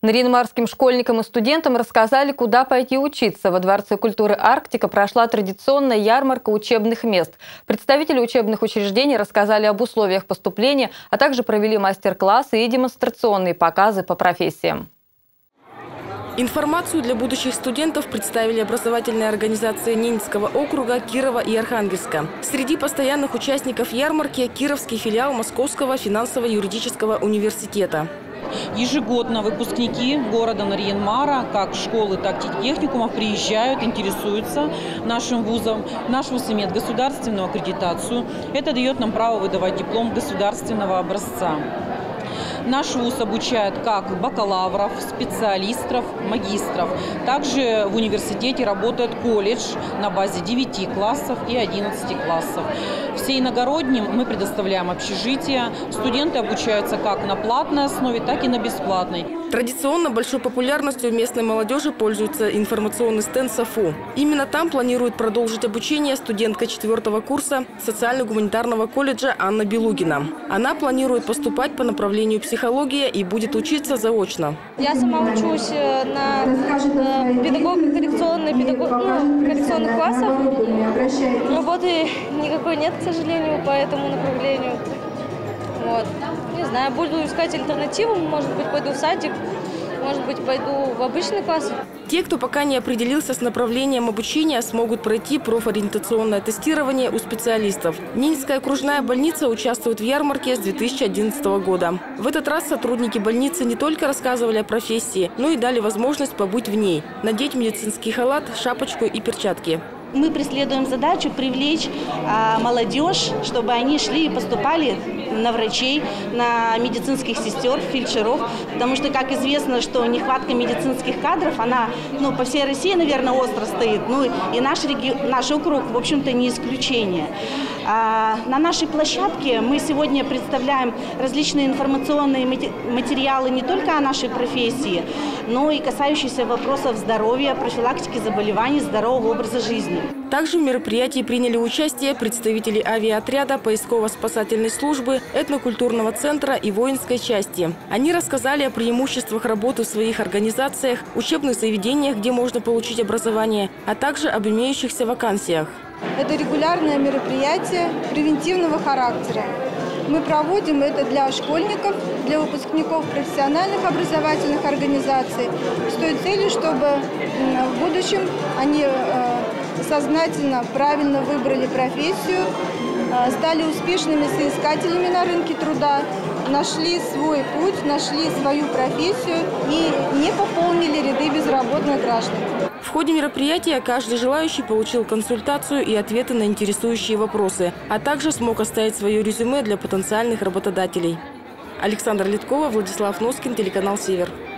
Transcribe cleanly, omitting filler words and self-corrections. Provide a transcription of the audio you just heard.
Нарьян-Марским школьникам и студентам рассказали, куда пойти учиться. Во Дворце культуры «Арктика» прошла традиционная ярмарка учебных мест. Представители учебных учреждений рассказали об условиях поступления, а также провели мастер-классы и демонстрационные показы по профессиям. Информацию для будущих студентов представили образовательные организации Ненецкого округа, Кирова и Архангельска. Среди постоянных участников ярмарки – Кировский филиал Московского финансово-юридического университета. Ежегодно выпускники города Нарьян-Мара, как школы, так и техникумов, приезжают, интересуются нашим вузом. Наш вуз имеет государственную аккредитацию. Это дает нам право выдавать диплом государственного образца. Наш вуз обучает как бакалавров, специалистов, магистров. Также в университете работает колледж на базе 9 классов и 11 классов. Все иногородним мы предоставляем общежитие. Студенты обучаются как на платной основе, так и на бесплатной. Традиционно большой популярностью у местной молодежи пользуется информационный стенд САФУ. Именно там планирует продолжить обучение студентка 4-го курса социально-гуманитарного колледжа Анна Белугина. Она планирует поступать по направлению психология и будет учиться заочно. Я сама учусь на коррекционных классах. Работы никакой нет, к сожалению, по этому направлению. Вот. Не знаю, буду искать альтернативу, может быть, пойду в садик, может быть, пойду в обычный класс. Те, кто пока не определился с направлением обучения, смогут пройти профориентационное тестирование у специалистов. Ненецкая окружная больница участвует в ярмарке с 2011 года. В этот раз сотрудники больницы не только рассказывали о профессии, но и дали возможность побыть в ней, надеть медицинский халат, шапочку и перчатки. Мы преследуем задачу привлечь молодежь, чтобы они шли и поступали на врачей, на медицинских сестер, фельдшеров. Потому что, как известно, что нехватка медицинских кадров, она по всей России, наверное, остро стоит. И наш округ, в общем-то, не исключение. На нашей площадке мы сегодня представляем различные информационные материалы не только о нашей профессии, но и касающиеся вопросов здоровья, профилактики заболеваний, здорового образа жизни. Также в мероприятии приняли участие представители авиаотряда, поисково-спасательной службы, этнокультурного центра и воинской части. Они рассказали о преимуществах работы в своих организациях, учебных заведениях, где можно получить образование, а также об имеющихся вакансиях. Это регулярное мероприятие превентивного характера. Мы проводим это для школьников, для выпускников профессиональных образовательных организаций с той целью, чтобы в будущем они сознательно, правильно выбрали профессию, стали успешными соискателями на рынке труда, нашли свой путь, нашли свою профессию и не пополнили ряды безработных граждан. В ходе мероприятия каждый желающий получил консультацию и ответы на интересующие вопросы, а также смог оставить свое резюме для потенциальных работодателей. Александра Литкова, Владислав Носкин, телеканал «Север».